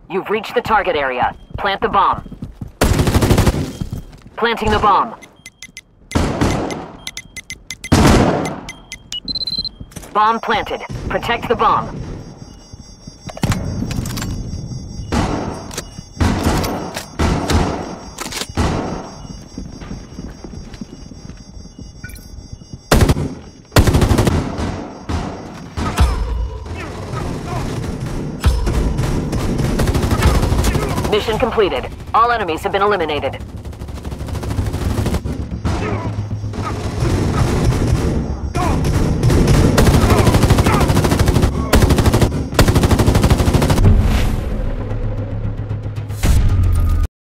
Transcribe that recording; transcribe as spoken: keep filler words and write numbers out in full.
You've reached the target area. Plant the bomb. Planting the bomb. Bomb planted. Protect the bomb. Mission completed. All enemies have been eliminated.